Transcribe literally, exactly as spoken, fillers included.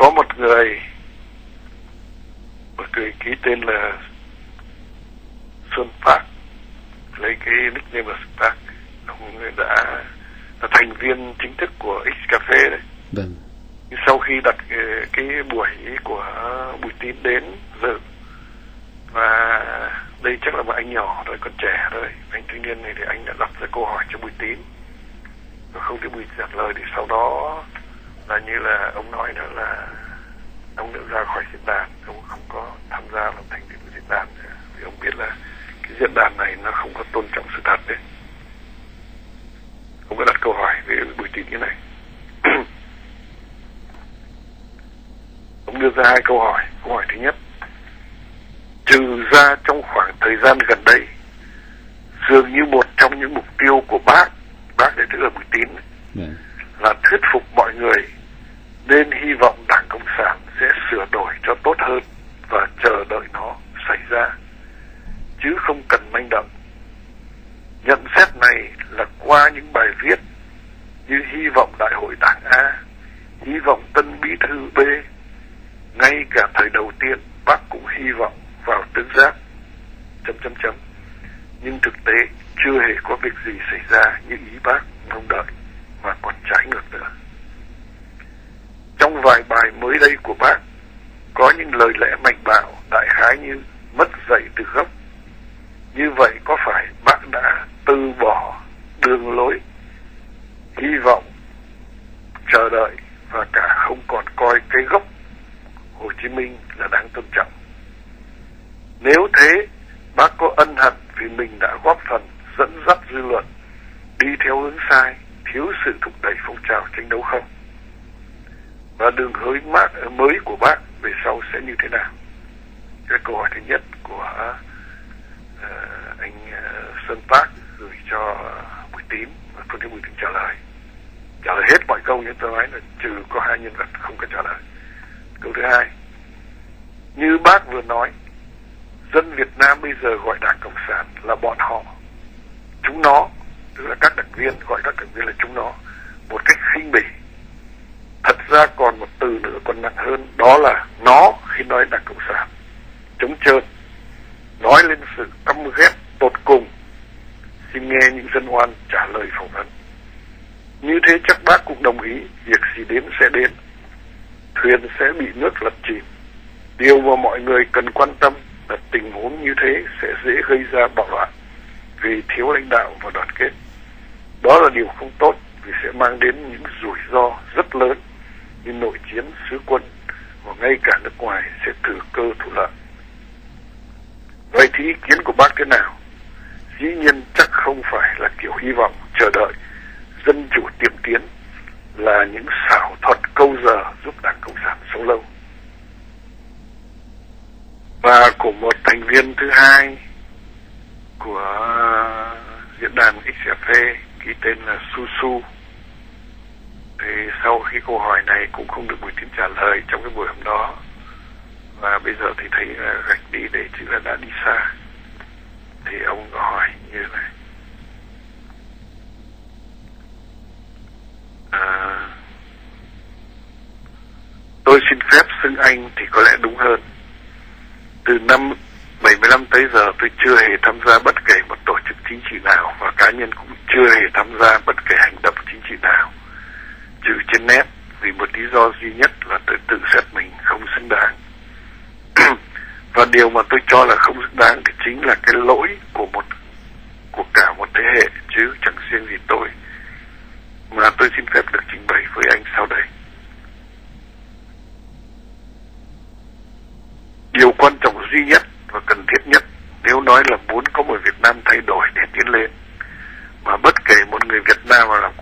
có một người một người ký tên là Xuân Park, lấy cái nickname là Xuân Park. Ông ấy đã là thành viên chính thức của X Cafe đấy. Vâng. Sau khi đặt cái, cái buổi của Bùi Tín đến dự, và đây chắc là một anh nhỏ rồi, còn trẻ rồi, anh thanh niên này, thì anh đã đặt ra câu hỏi cho Bùi Tín và không thấy Bùi trả lời, thì sau đó là như là ông nói nữa là ông đã ra khỏi diễn đàn, ông không có tham gia làm thành viên của diễn đàn nữa, vì ông biết là cái diễn đàn này nó không có tôn trọng sự thật đấy. Ông đã đặt câu hỏi với Bùi Tín như này. Ông đưa ra hai câu hỏi. Câu hỏi thứ nhất: trừ ra trong khoảng thời gian gần đây, dường như một trong những mục tiêu của bác, bác đấy tức là Bùi Tín, yeah. là thuyết phục mọi người nên hy vọng Đảng Cộng sản sẽ sửa đổi cho tốt hơn và chờ đợi nó xảy ra, chứ không cần manh động. Nhận xét này là qua những bài viết như hy vọng Đại hội Đảng A, hy vọng Tân Bí thư B. Ngay cả thời đầu tiên bác cũng hy vọng vào tứ giác chấm chấm chấm, nhưng thực tế chưa hề có việc gì xảy ra như ý bác mong đợi, mà còn trái ngược nữa. Trong vài bài mới đây của bác có những lời lẽ mạnh bạo đại khái như mất dạy từ gốc. Như vậy có phải bác đã từ bỏ đường lối hy vọng, chờ đợi và cả không còn coi cái gốc Hồ Chí Minh là đáng tôn trọng? Nếu thế, bác có ân hận vì mình đã góp phần dẫn dắt dư luận đi theo hướng sai, thiếu sự thúc đẩy phong trào tranh đấu không? Và đường hướng mới của bác về sau sẽ như thế nào? Cái câu hỏi thứ nhất của uh, anh uh, Xuân Park gửi cho Bùi Tín, và không thấy Bùi Tín trả lời. Trả lời hết mọi câu, nhưng tôi nói là trừ có hai nhân vật không có trả lời. Câu thứ hai: như bác vừa nói, dân Việt Nam bây giờ gọi Đảng Cộng sản là bọn họ, chúng nó, tức là các đảng viên, gọi các đảng viên là chúng nó một cách khinh bỉ. Thật ra còn một từ nữa còn nặng hơn, đó là nó khi nói Đảng Cộng sản, trống trơn, nói lên sự căm ghét tột cùng. Xin nghe những dân oan trả lời phỏng vấn. Như thế chắc bác cũng đồng ý việc gì đến sẽ đến, thuyền sẽ bị nước lật chìm. Điều mà mọi người cần quan tâm là tình huống như thế sẽ dễ gây ra bạo loạn vì thiếu lãnh đạo và đoàn kết. Đó là điều không tốt, vì sẽ mang đến những rủi ro rất lớn như nội chiến, xứ quân, và ngay cả nước ngoài sẽ thừa cơ thủ lợi. Vậy thì ý kiến của bác thế nào? Dĩ nhiên chắc không phải là kiểu hy vọng, chờ đợi, dân chủ tiệm tiến là những xảo thuật câu giờ giúp Đảng Cộng sản sống lâu. Và của một thành viên thứ hai của diễn đàn X Cafe ký tên là Su Su, thì sau khi câu hỏi này cũng không được Bùi Tín trả lời trong cái buổi hôm đó, và bây giờ thì thấy gạch đi để chữ là đã đi xa, thì ông có hỏi như này: à, tôi xin phép xưng anh thì có lẽ đúng hơn. Từ năm bảy mươi lăm tới giờ tôi chưa hề tham gia bất kể một tổ chức chính trị nào, và cá nhân cũng chưa hề tham gia bất kể hành động chính trị nào, trừ trên net, vì một lý do duy nhất là tôi tự xét mình không xứng đáng. Và điều mà tôi cho là không xứng đáng thì chính là cái lỗi của một của cả một thế hệ, chứ chẳng riêng gì tôi, mà tôi xin phép được trình bày với anh sau đây. Điều quan trọng duy nhất và cần thiết nhất nếu nói là muốn có một Việt Nam thay đổi để tiến lên, mà bất kể một người Việt Nam nào làm